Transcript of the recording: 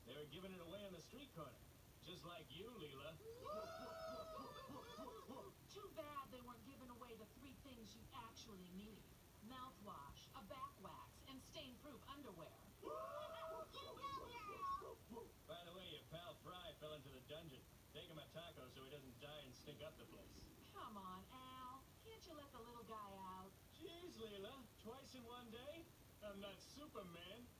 They were giving it away on the street corner. Just like you, Lela. Too bad they weren't giving away the 3 things you actually need. Mouthwash, a back wax, and stain-proof underwear. By the way, your pal Fry fell into the dungeon. Take him a taco so he doesn't die and stink up the place. Come on, Al. Can't you let the little guy out? Jeez, Lela. Twice in one day? I'm not Superman.